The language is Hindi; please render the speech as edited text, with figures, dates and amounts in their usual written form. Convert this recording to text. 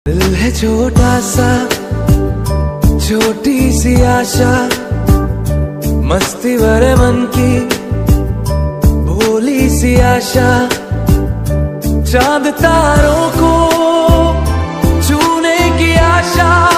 दिल है छोटा सा, छोटी सी आशा, मस्ती भरे मन की भोली सी आशा, चांद तारों को